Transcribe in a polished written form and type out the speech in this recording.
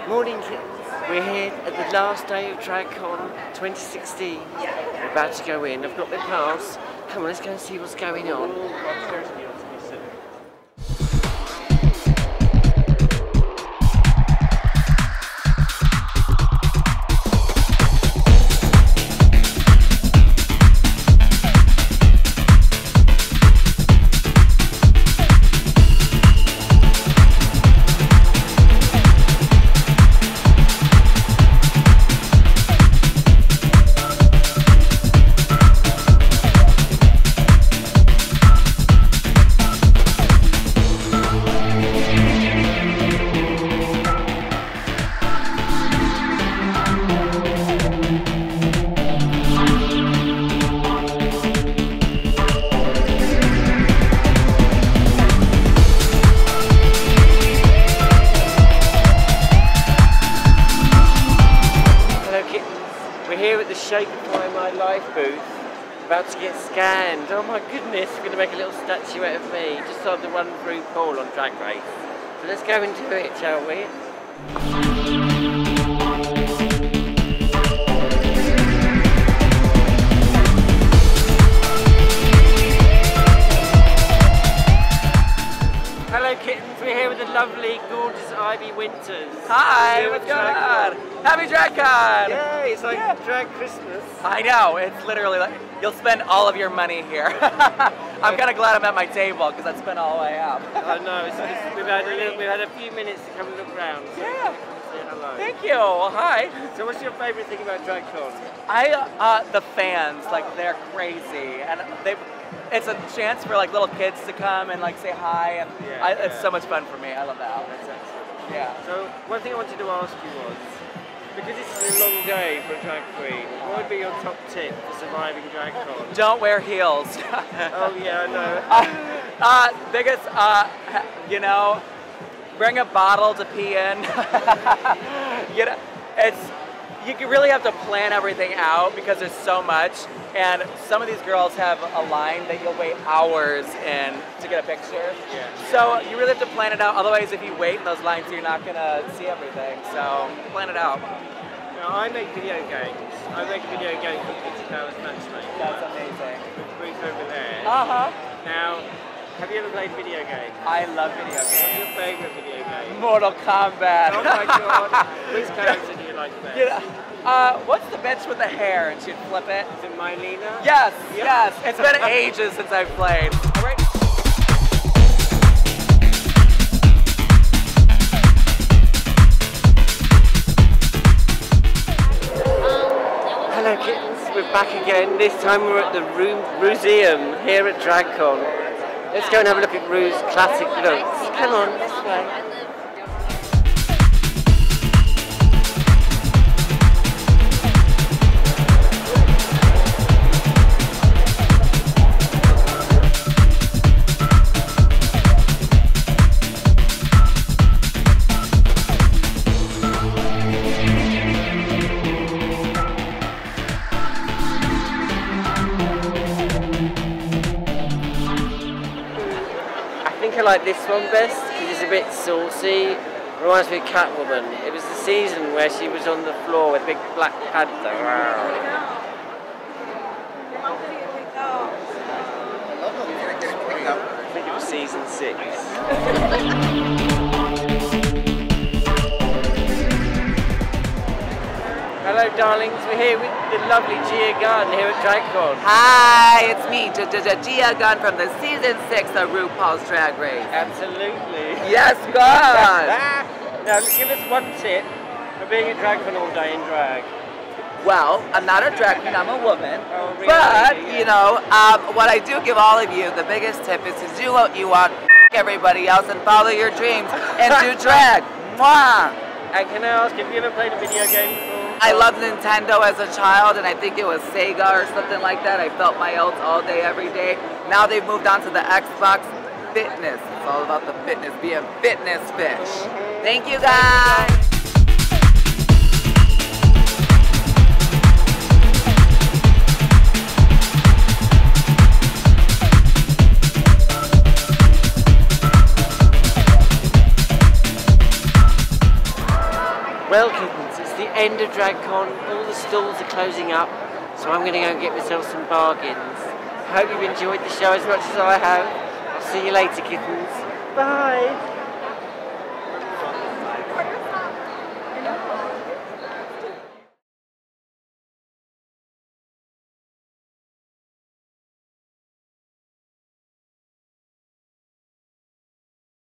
Morning kids, we're here at the last day of DragCon 2016. We're about to go in, I've got my pass. Come on, let's go and see what's going on. We're here at the Shapify My Life booth, about to get scanned. Oh my goodness, we're going to make a little statuette of me, just like the one through Paul on Drag Race. So let's go and do it, shall we? Hello kittens, we're here with the lovely, gorgeous Ivy Winters. Hi, what's going on? Happy DragCon! Yay, it's like Drag Christmas. I know, it's literally like, you'll spend all of your money here. I'm kind of glad I'm at my table because I'd spend all I have. I know, we've had a few minutes to come and look around. So yeah. Say hello. Thank you, well, hi. So what's your favourite thing about DragCon? The fans, like they're crazy. And it's a chance for like little kids to come and like say hi. And it's so much fun for me, I love that. That's excellent. Yeah. So one thing I wanted to ask you was, because it's a long day for a drag queen, what would be your top tip for surviving DragCon? Don't wear heels. Oh yeah, I know. Biggest, you know, bring a bottle to pee in. You know, you really have to plan everything out because there's so much. And some of these girls have a line that you'll wait hours in to get a picture. Yeah. So you really have to plan it out. Otherwise, if you wait in those lines, you're not going to see everything. So plan it out. Now, I make video games. I make a video game called Kitty Powers Matchmaking. That's amazing. With the booth over there. Uh-huh. Now, have you ever played video games? I love video games. What's your favourite video game? Mortal Kombat. Oh my god. Which character do you like best? What's the bitch with the hair and she'd flip it? Is it Mylena? Yes, yes. It's been ages since I've played. All right. Hello kittens, we're back again. This time we're at the Ruseum here at DragCon. Let's go and have a look at Rue's classic looks. Come on, this way. I like this one best because it's a bit saucy. Reminds me of Catwoman. It was the season where she was on the floor with Big Black Panther. I think it was season 6. Hello darlings, we're here with the lovely Gia Gunn here at DragCon. Hi, it's me, Gia Gunn from the season 6 of RuPaul's Drag Race. Absolutely. Yes, God! Now give us one tip for being at DragCon all day in drag. Well, I'm not a drag queen, I'm a woman. Oh, really? But, you know, what I do give all of you, the biggest tip is to do what you want, everybody else, and follow your dreams, and do drag. Mwah! And can I ask, have you ever played a video game before? I loved Nintendo as a child, and I think it was Sega or something like that. I felt my oats all day, every day. Now they've moved on to the Xbox Fitness. It's all about the fitness, being fitness fish. Thank you, guys. end of DragCon. All the stalls are closing up, so I'm going to go and get myself some bargains. I hope you've enjoyed the show as much as I have. I'll see you later, kittens. Bye.